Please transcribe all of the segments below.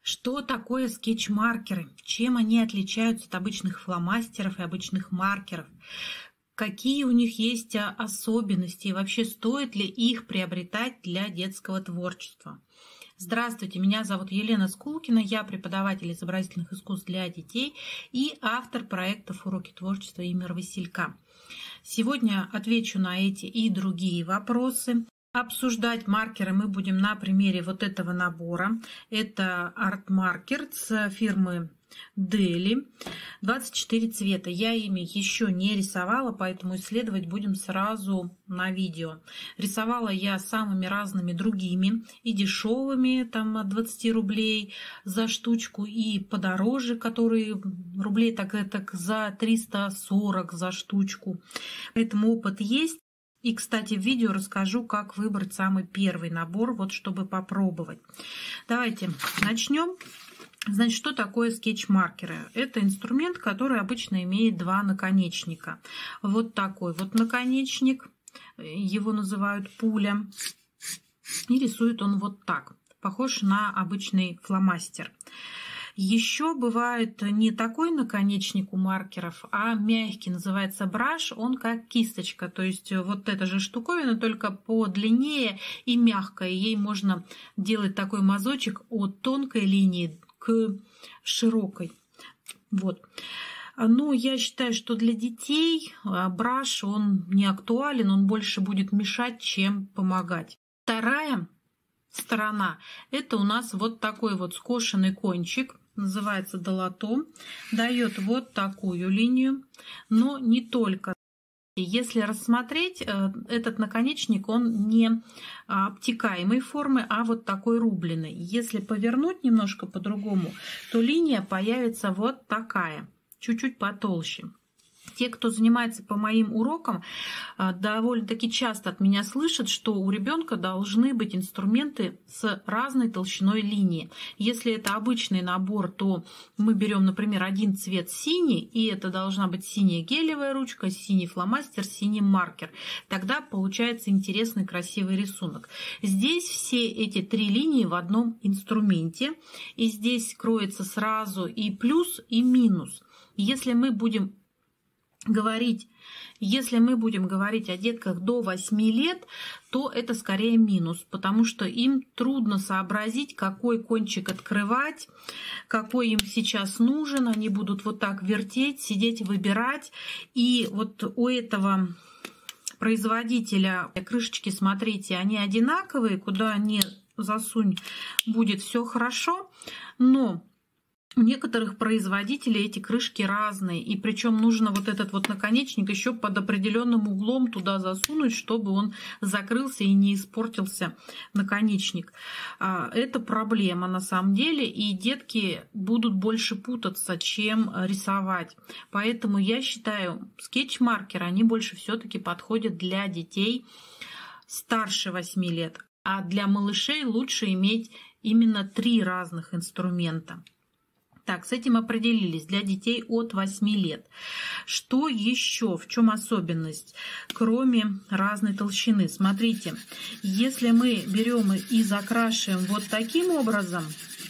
Что такое скетч-маркеры? Чем они отличаются от обычных фломастеров и обычных маркеров? Какие у них есть особенности и вообще стоит ли их приобретать для детского творчества? Здравствуйте, меня зовут Елена Скулкина, я преподаватель изобразительных искусств для детей и автор проектов «Уроки творчества» Имира Василька. Сегодня отвечу на эти и другие вопросы. Обсуждать маркеры мы будем на примере вот этого набора. Это арт-маркер с фирмы Deli. 24 цвета. Я ими еще не рисовала, поэтому исследовать будем сразу на видео. Рисовала я самыми разными другими. И дешевыми, там от 20 рублей за штучку, и подороже, которые рублей так за 340 за штучку. Поэтому опыт есть. И, кстати, в видео расскажу, как выбрать самый первый набор, вот чтобы попробовать. Давайте начнем. Значит, что такое скетч-маркеры? Это инструмент, который обычно имеет два наконечника. Вот такой вот наконечник, его называют пуля, и рисует он вот так, похож на обычный фломастер. Еще бывает не такой наконечник у маркеров, а мягкий, называется браш, он как кисточка, то есть вот эта же штуковина, только подлиннее и мягкая. Ей можно делать такой мазочек от тонкой линии к широкой. Вот. Но я считаю, что для детей браш, он не актуален, он больше будет мешать, чем помогать. Вторая сторона – это у нас вот такой вот скошенный кончик, называется долото, дает вот такую линию, но не только. Если рассмотреть, этот наконечник, он не обтекаемой формы, а вот такой рубленый. Если повернуть немножко по-другому, то линия появится вот такая, чуть-чуть потолще. Те, кто занимается по моим урокам, довольно-таки часто от меня слышат, что у ребенка должны быть инструменты с разной толщиной линии. Если это обычный набор, то мы берем, например, один цвет синий, и это должна быть синяя гелевая ручка, синий фломастер, синий маркер. Тогда получается интересный, красивый рисунок. Здесь все эти три линии в одном инструменте, и здесь кроется сразу и плюс, и минус. Если мы будем говорить о детках до 8 лет, то это скорее минус, потому что им трудно сообразить, какой кончик открывать, какой им сейчас нужен. Они будут вот так вертеть, сидеть, выбирать. И вот у этого производителя крышечки, смотрите, они одинаковые, куда ни засунь, будет все хорошо, но у некоторых производителей эти крышки разные, и причем нужно вот этот вот наконечник еще под определенным углом туда засунуть, чтобы он закрылся и не испортился наконечник. Это проблема на самом деле, и детки будут больше путаться, чем рисовать. Поэтому я считаю, скетч-маркеры, они больше все-таки подходят для детей старше 8 лет, а для малышей лучше иметь именно 3 разных инструмента. Так, с этим определились для детей от 8 лет. Что еще? В чем особенность? Кроме разной толщины. Смотрите, если мы берем и закрашиваем вот таким образом,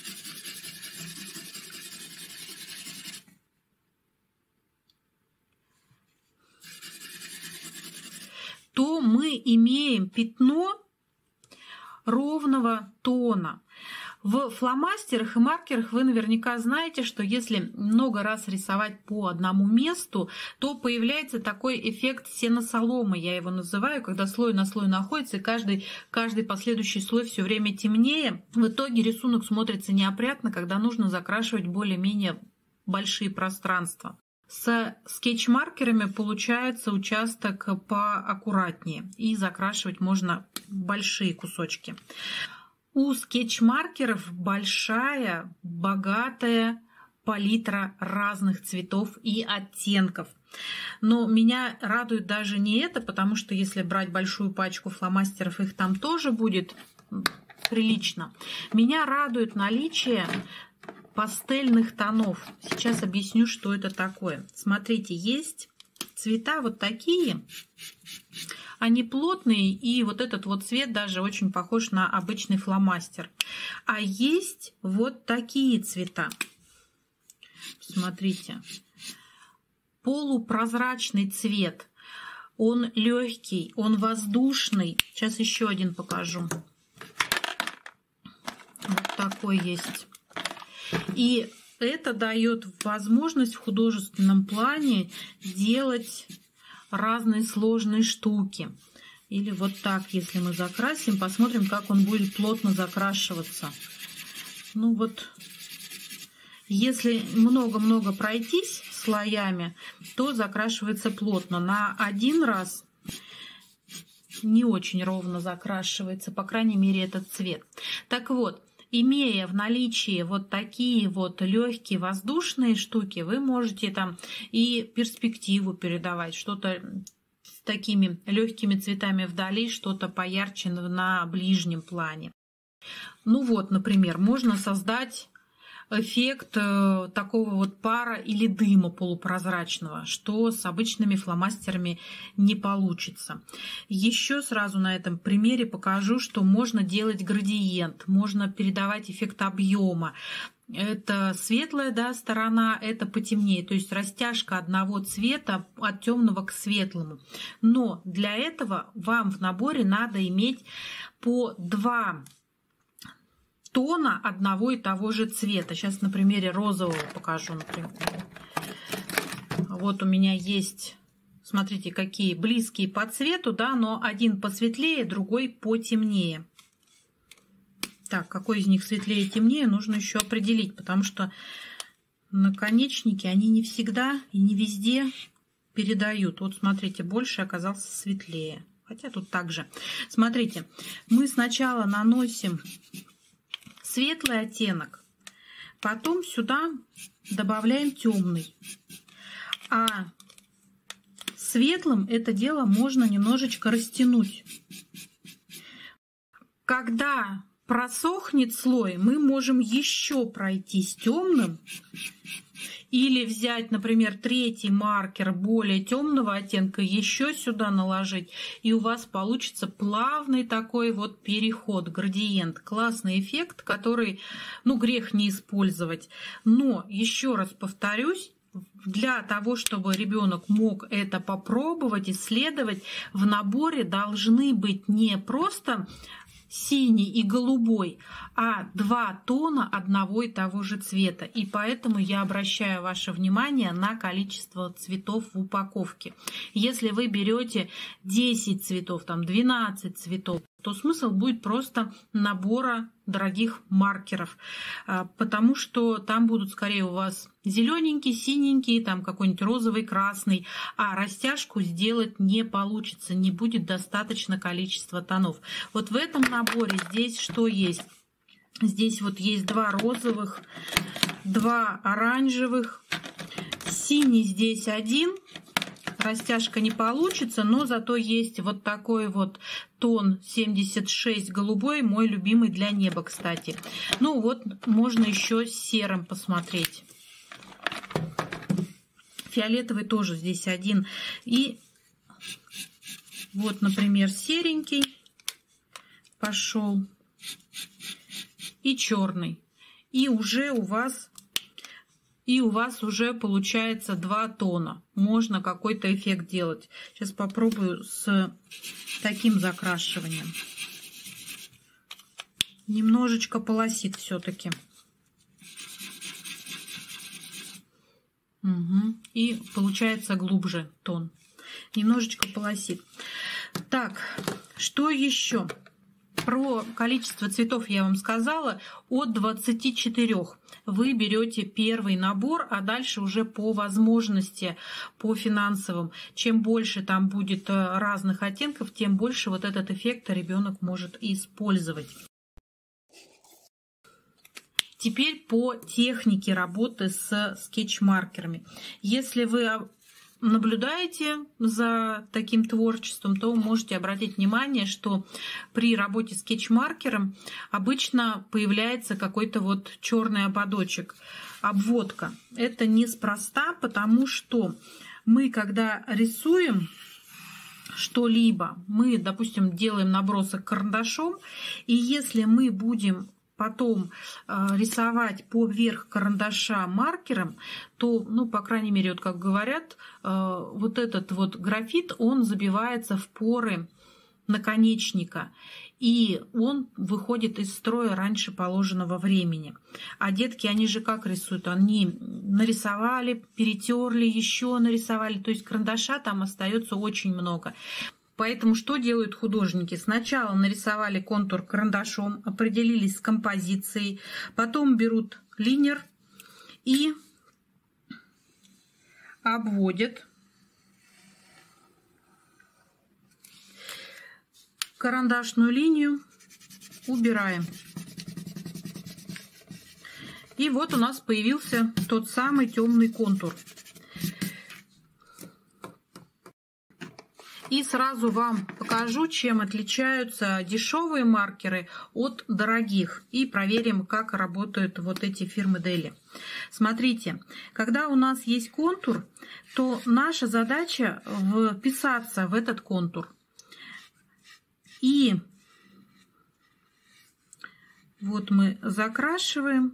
то мы имеем пятно ровного тона. В фломастерах и маркерах вы наверняка знаете, что если много раз рисовать по одному месту, то появляется такой эффект сено-соломы, я его называю, когда слой на слой находится, и каждый последующий слой все время темнее. В итоге рисунок смотрится неопрятно, когда нужно закрашивать более-менее большие пространства. С скетч-маркерами получается участок поаккуратнее, и закрашивать можно большие кусочки. У скетч-маркеров большая, богатая палитра разных цветов и оттенков. Но меня радует даже не это, потому что если брать большую пачку фломастеров, их там тоже будет прилично. Меня радует наличие пастельных тонов. Сейчас объясню, что это такое. Смотрите, есть цвета вот такие. Они плотные, и вот этот вот цвет даже очень похож на обычный фломастер. А есть вот такие цвета. Смотрите. Полупрозрачный цвет. Он легкий, он воздушный. Сейчас еще один покажу. Вот такой есть. И это дает возможность в художественном плане делать разные сложные штуки. Или вот так, если мы закрасим, посмотрим, как он будет плотно закрашиваться. Ну вот, если много-много пройтись слоями, то закрашивается плотно. На один раз не очень ровно закрашивается, по крайней мере, этот цвет. Так вот, имея в наличии вот такие вот легкие воздушные штуки, вы можете там и перспективу передавать, что-то с такими легкими цветами вдали, что-то поярче на ближнем плане. Ну вот, например, можно создать эффект такого вот пара или дыма полупрозрачного, что с обычными фломастерами не получится. Еще сразу на этом примере покажу, что можно делать градиент, можно передавать эффект объема. Это светлая, да, сторона, это потемнее, то есть растяжка одного цвета от темного к светлому. Но для этого вам в наборе надо иметь по 2 тона одного и того же цвета. Сейчас на примере розового покажу. Например. Вот у меня есть, смотрите, какие близкие по цвету, да, но один посветлее, другой потемнее. Так, какой из них светлее и темнее, нужно еще определить, потому что наконечники, они не всегда и не везде передают. Вот смотрите, больше оказался светлее. Хотя тут также. Смотрите, мы сначала наносим светлый оттенок, потом сюда добавляем темный. А светлым это дело можно немножечко растянуть. Когда просохнет слой, мы можем еще пройтись темным или взять, например, 3-й маркер более темного оттенка, еще сюда наложить, и у вас получится плавный такой вот переход, градиент. Классный эффект, который, ну, грех не использовать. Но, еще раз повторюсь, для того, чтобы ребенок мог это попробовать, исследовать, в наборе должны быть не просто синий и голубой, а 2 тона одного и того же цвета. И поэтому я обращаю ваше внимание на количество цветов в упаковке. Если вы берете 10 цветов, там 12 цветов, то смысл будет просто набора дорогих маркеров, потому что там будут скорее у вас зелененький, синенький, там какой-нибудь розовый, красный, а растяжку сделать не получится, не будет достаточно количества тонов. Вот в этом наборе здесь что есть? Здесь вот есть 2 розовых, 2 оранжевых, синий здесь 1. Растяжка не получится, но зато есть вот такой вот тон 76 голубой, мой любимый для неба, кстати. Ну вот, можно еще с серым посмотреть. Фиолетовый тоже здесь 1. И вот, например, серенький пошел. И черный. И уже у вас уже получается 2 тона. Можно какой-то эффект делать. Сейчас попробую с таким закрашиванием. Немножечко полосит все-таки. И получается глубже тон. Немножечко полосит. Так, что еще? Про количество цветов я вам сказала. От 24 вы берете первый набор, а дальше уже по возможности, по финансовым. Чем больше там будет разных оттенков, тем больше вот этот эффект ребенок может использовать. Теперь по технике работы с скетч-маркерами. Если вы наблюдаете за таким творчеством, то можете обратить внимание, что при работе с скетч-маркером обычно появляется какой-то вот черный ободочек, обводка. Это неспроста, потому что Мы, когда рисуем что-либо, мы, допустим, делаем набросок карандашом, и если мы будем потом рисовать поверх карандаша маркером, то, ну, по крайней мере, вот как говорят, вот этот вот графит, он забивается в поры наконечника, и он выходит из строя раньше положенного времени. А детки, они же как рисуют? Они нарисовали, перетерли, еще нарисовали, то есть карандаша там остается очень много. Поэтому что делают художники? Сначала нарисовали контур карандашом, определились с композицией, потом берут линер и обводят карандашную линию, убираем. И вот у нас появился тот самый темный контур. И сразу вам покажу, чем отличаются дешевые маркеры от дорогих. И проверим, как работают вот эти фирмы Дели. Смотрите, когда у нас есть контур, то наша задача вписаться в этот контур. И вот мы закрашиваем.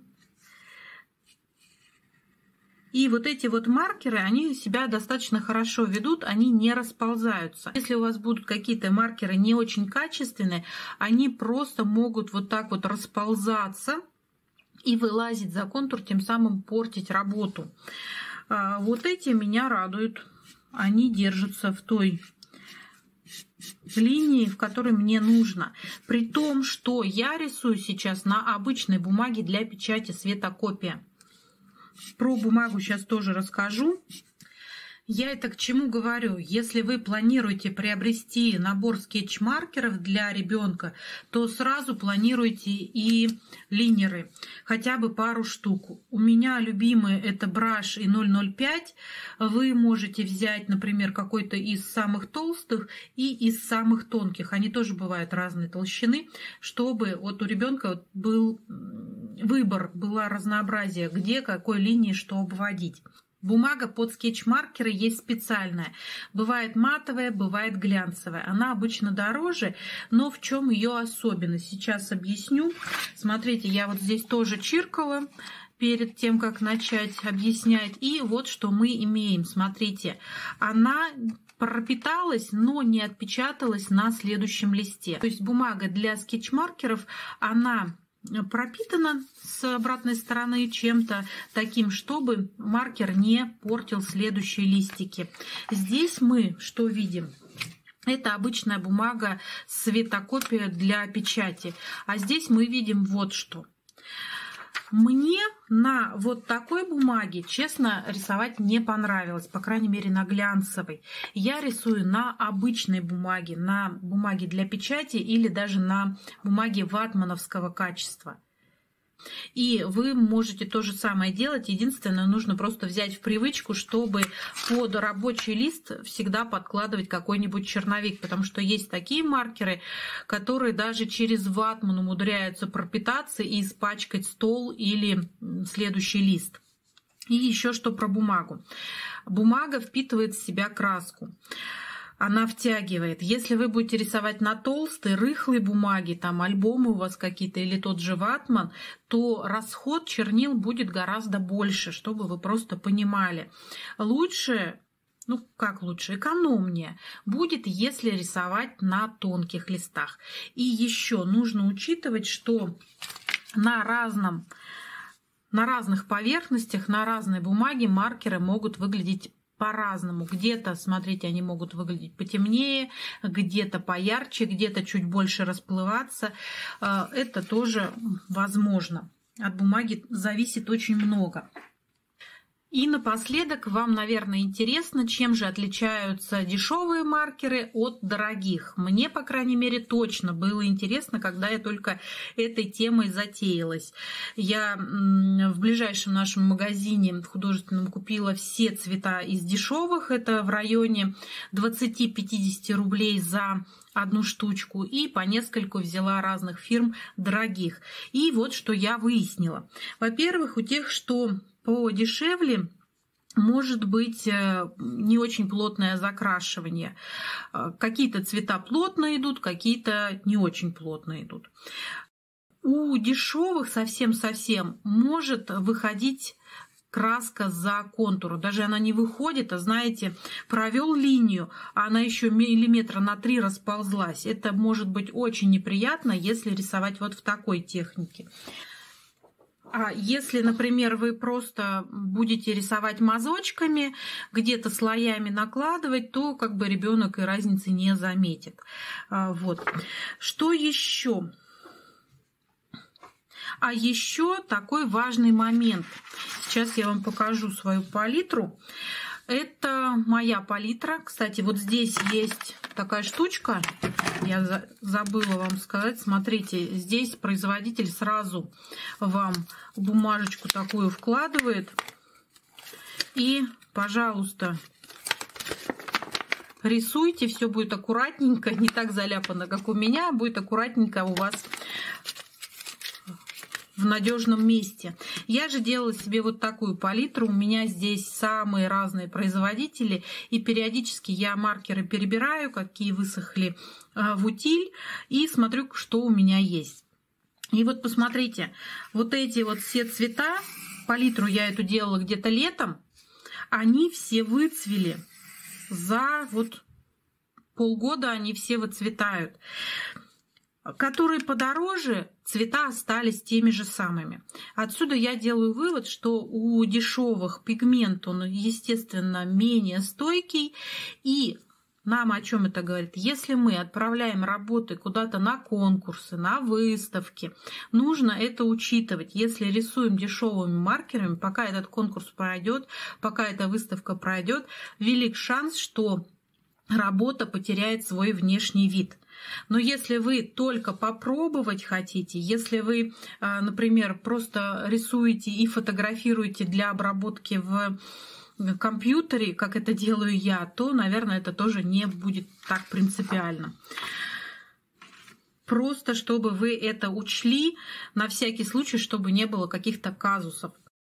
И вот эти вот маркеры, они себя достаточно хорошо ведут, они не расползаются. Если у вас будут какие-то маркеры не очень качественные, они просто могут вот так вот расползаться и вылазить за контур, тем самым портить работу. Вот эти меня радуют. Они держатся в той линии, в которой мне нужно. При том, что я рисую сейчас на обычной бумаге для печати светокопия. Про бумагу сейчас тоже расскажу. Я это к чему говорю? Если вы планируете приобрести набор скетч-маркеров для ребенка, то сразу планируйте и линеры, хотя бы пару штук. У меня любимые это Brush и 005. Вы можете взять, например, какой-то из самых толстых и из самых тонких. Они тоже бывают разной толщины, чтобы вот у ребенка был выбор, было разнообразие, где какой линии что обводить. Бумага под скетч-маркеры есть специальная. Бывает матовая, бывает глянцевая. Она обычно дороже, но в чем ее особенность? Сейчас объясню. Смотрите, я вот здесь тоже чиркала перед тем, как начать объяснять. И вот что мы имеем. Смотрите, она пропиталась, но не отпечаталась на следующем листе. То есть бумага для скетч-маркеров, она пропитана с обратной стороны чем-то таким, чтобы маркер не портил следующие листики. Здесь мы что видим? Это обычная бумага светокопия для печати. А здесь мы видим вот что. Мне на вот такой бумаге, честно, рисовать не понравилось, по крайней мере на глянцевой. Я рисую на обычной бумаге, на бумаге для печати или даже на бумаге ватмановского качества. И вы можете то же самое делать. Единственное, нужно просто взять в привычку, чтобы под рабочий лист всегда подкладывать какой-нибудь черновик. Потому что есть такие маркеры, которые даже через ватман умудряются пропитаться и испачкать стол или следующий лист. И еще что про бумагу. Бумага впитывает в себя краску. Она втягивает. Если вы будете рисовать на толстой, рыхлой бумаге, там альбомы у вас какие-то или тот же ватман, то расход чернил будет гораздо больше, чтобы вы просто понимали. Лучше, ну как лучше, экономнее будет, если рисовать на тонких листах. И еще нужно учитывать, что на разных поверхностях, на разной бумаге маркеры могут выглядеть по-разному. Где-то, смотрите, они могут выглядеть потемнее, где-то поярче, где-то чуть больше расплываться. Это тоже возможно. От бумаги зависит очень много. И напоследок вам, наверное, интересно, чем же отличаются дешевые маркеры от дорогих. Мне, по крайней мере, точно было интересно, когда я только этой темой затеялась. Я в ближайшем нашем магазине художественном купила все цвета из дешевых. Это в районе 20-50 рублей за одну штучку. И по нескольку взяла разных фирм дорогих. И вот что я выяснила. Во-первых, у тех, что подешевле, может быть не очень плотное закрашивание. Какие-то цвета плотно идут, какие-то не очень плотно идут. У дешевых совсем-совсем может выходить краска за контур. Даже она не выходит, а знаете, провел линию, а она еще миллиметра на 3 расползлась. Это может быть очень неприятно, если рисовать вот в такой технике. А если, например, вы просто будете рисовать мазочками, где-то слоями накладывать, то как бы ребенок и разницы не заметит. Вот. Что еще? А еще такой важный момент. Сейчас я вам покажу свою палитру. Это моя палитра. Кстати, вот здесь есть такая штучка. Я забыла вам сказать. Смотрите, здесь производитель сразу вам бумажечку такую вкладывает. И, пожалуйста, рисуйте. Все будет аккуратненько. Не так заляпано, как у меня. Будет аккуратненько у вас в надежном месте. Я же делала себе вот такую палитру. У меня здесь самые разные производители. И периодически я маркеры перебираю, какие высохли в утиль. И смотрю, что у меня есть. И вот посмотрите, вот эти вот все цвета, палитру я эту делала где-то летом, они все выцвели. За вот полгода они все выцветают. Которые подороже, цвета остались теми же самыми. Отсюда я делаю вывод, что у дешевых пигмент, он, естественно, менее стойкий. И нам о чем это говорит? Если мы отправляем работы куда-то на конкурсы, на выставки, нужно это учитывать. Если рисуем дешевыми маркерами, пока этот конкурс пройдет, пока эта выставка пройдет, велик шанс, что работа потеряет свой внешний вид. Но если вы только попробовать хотите, если вы, например, просто рисуете и фотографируете для обработки в компьютере, как это делаю я, то, наверное, это тоже не будет так принципиально. Просто чтобы вы это учли, на всякий случай, чтобы не было каких-то казусов.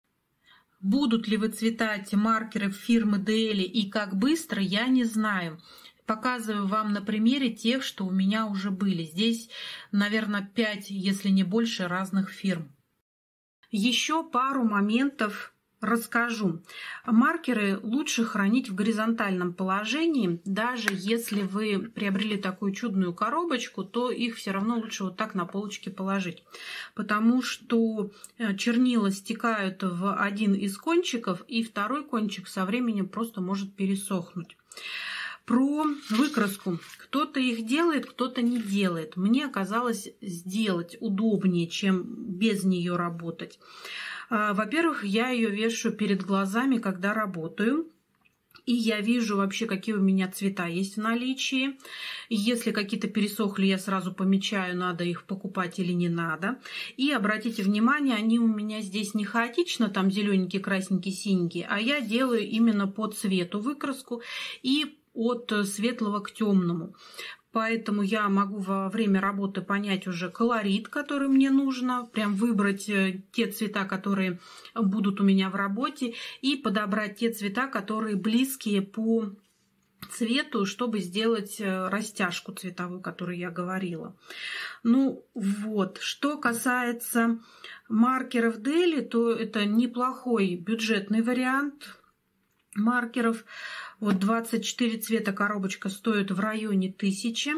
Будут ли выцветать маркеры фирмы Deli и как быстро, я не знаю. Показываю вам на примере тех, что у меня уже были. Здесь, наверное, 5, если не больше, разных фирм. Еще пару моментов расскажу. Маркеры лучше хранить в горизонтальном положении. Даже если вы приобрели такую чудную коробочку, то их все равно лучше вот так на полочке положить. Потому что чернила стекают в один из кончиков, и второй кончик со временем просто может пересохнуть. Про выкраску. Кто-то их делает, кто-то не делает. Мне оказалось сделать удобнее, чем без нее работать. Во-первых, я ее вешаю перед глазами, когда работаю. И я вижу вообще, какие у меня цвета есть в наличии. Если какие-то пересохли, я сразу помечаю, надо их покупать или не надо. И обратите внимание, они у меня здесь не хаотично, там зелененькие, красненькие, синенькие, а я делаю именно по цвету выкраску и от светлого к темному. Поэтому я могу во время работы понять уже колорит, который мне нужно, прям выбрать те цвета, которые будут у меня в работе, и подобрать те цвета, которые близкие по цвету, чтобы сделать растяжку цветовую, о которой я говорила. Ну вот, что касается маркеров Deli, то это неплохой бюджетный вариант маркеров. Вот 24 цвета коробочка стоит в районе 1000.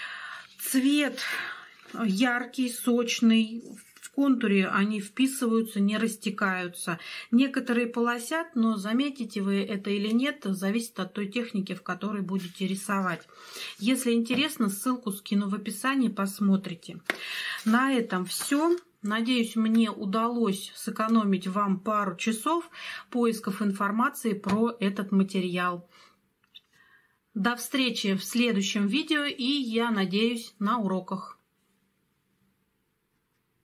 Цвет яркий, сочный. В контуре они вписываются, не растекаются. Некоторые полосят, но заметите вы это или нет, зависит от той техники, в которой будете рисовать. Если интересно, ссылку скину в описании, посмотрите. На этом все. Надеюсь, мне удалось сэкономить вам пару часов поисков информации про этот материал. До встречи в следующем видео и, я надеюсь, на уроках.